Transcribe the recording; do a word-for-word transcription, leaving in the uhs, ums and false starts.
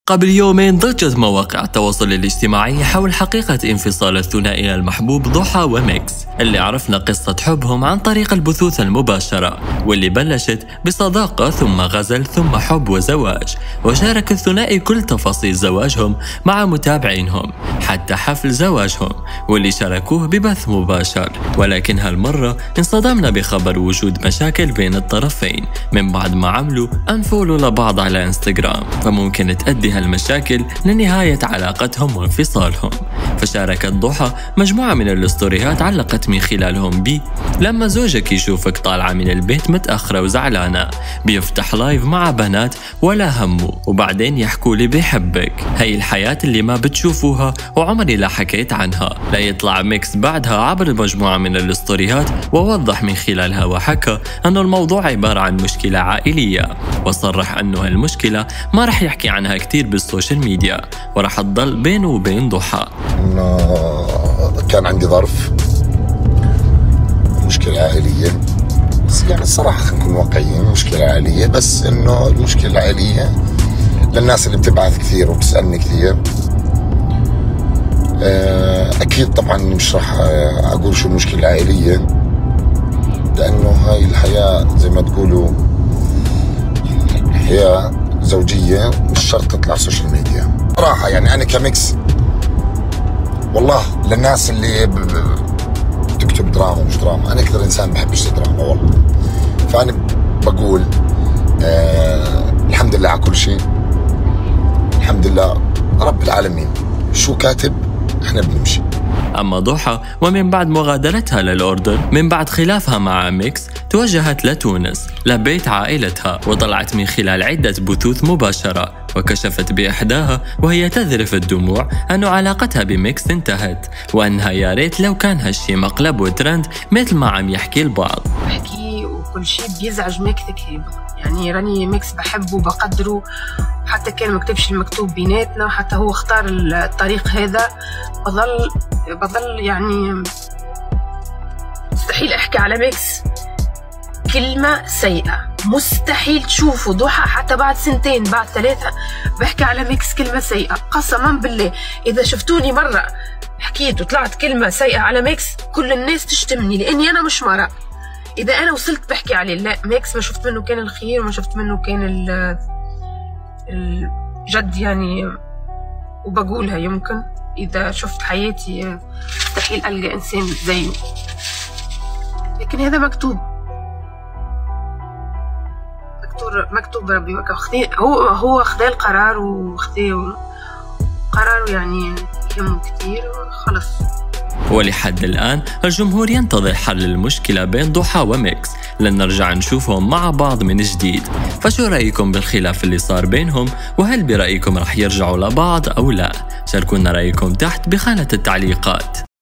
قبل يومين ضجت مواقع التواصل الاجتماعي حول حقيقة انفصال الثنائي المحبوب ضحى وميكس، اللي عرفنا قصة حبهم عن طريق البثوث المباشرة، واللي بلشت بصداقة ثم غزل ثم حب وزواج. وشارك الثنائي كل تفاصيل زواجهم مع متابعينهم حتى حفل زواجهم، واللي شاركوه ببث مباشر. ولكن هالمرة انصدمنا بخبر وجود مشاكل بين الطرفين من بعد ما عملوا انفولو لبعض على انستغرام، فممكن تؤدي هالمشاكل لنهاية علاقتهم وانفصالهم. فشاركت ضحى مجموعة من الستوريات علقت من خلالهم بي: لما زوجك يشوفك طالعة من البيت متأخرة وزعلانة بيفتح لايف مع بنات ولا همه، وبعدين يحكوا لي بيحبك، هي الحياة اللي ما بتشوفوها وعمري لا حكيت عنها. لا يطلع ميكس بعدها عبر مجموعة من الستوريات ووضح من خلالها وحكى أنه الموضوع عبارة عن مشكلة عائلية، وصرح أنه هالمشكلة ما رح يحكي عنها كتير بالسوشيال ميديا ورح تضل بينه وبين ضحى. إنه كان عندي ظرف مشكلة عائلية، بس يعني الصراحة خلينا نكون واقعيين، مشكلة عائلية، بس إنه المشكلة العائلية للناس اللي بتبعث كثير وبتسألني كثير، أكيد طبعا مش راح أقول شو المشكلة العائلية، لأنه هاي الحياة زي ما تقولوا حياة زوجية مش شرط تطلع سوشيال ميديا. صراحة يعني أنا كميكس والله للناس اللي بتكتب دراما ومش دراما، أنا أكثر إنسان بحبش الدراما والله، فأنا بقول آه الحمد لله على كل شيء، الحمد لله رب العالمين، شو كاتب احنا بنمشي. أما ضحى ومن بعد مغادرتها للأردن من بعد خلافها مع ميكس توجهت لتونس لبيت عائلتها، وطلعت من خلال عدة بثوث مباشرة وكشفت بإحداها وهي تذرف الدموع أنه علاقتها بميكس انتهت، وأنها يا ريت لو كان هالشي مقلب وترند مثل ما عم يحكي البعض. بحكي وكل شيء بيزعج ميكس كثير، يعني راني ميكس بحبه وبقدره، حتى كان ما كتبش المكتوب بيناتنا، حتى هو اختار الطريق هذا، بظل بظل يعني مستحيل احكي على ميكس كلمة سيئة، مستحيل تشوفوا ضحى حتى بعد سنتين بعد ثلاثة بحكي على ميكس كلمة سيئة، قسما بالله إذا شفتوني مرة حكيت وطلعت كلمة سيئة على ميكس كل الناس تشتمني، لأني أنا مش مرة. إذا أنا وصلت بحكي عليه لا، ميكس ما شفت منه كان الخير وما شفت منه كان الجد يعني، وبقولها يمكن إذا شفت حياتي مستحيل ألقى إنسان زيه، لكن هذا مكتوب مكتوب ربي وكا، هو هو خذا القرار وخذا قراره يعني يهمه كتير خلص. ولحد الآن الجمهور ينتظر حل المشكلة بين ضحى وميكس لنرجع نشوفهم مع بعض من جديد. فشو رأيكم بالخلاف اللي صار بينهم؟ وهل برأيكم رح يرجعوا لبعض أو لا؟ شاركونا رأيكم تحت بخانة التعليقات.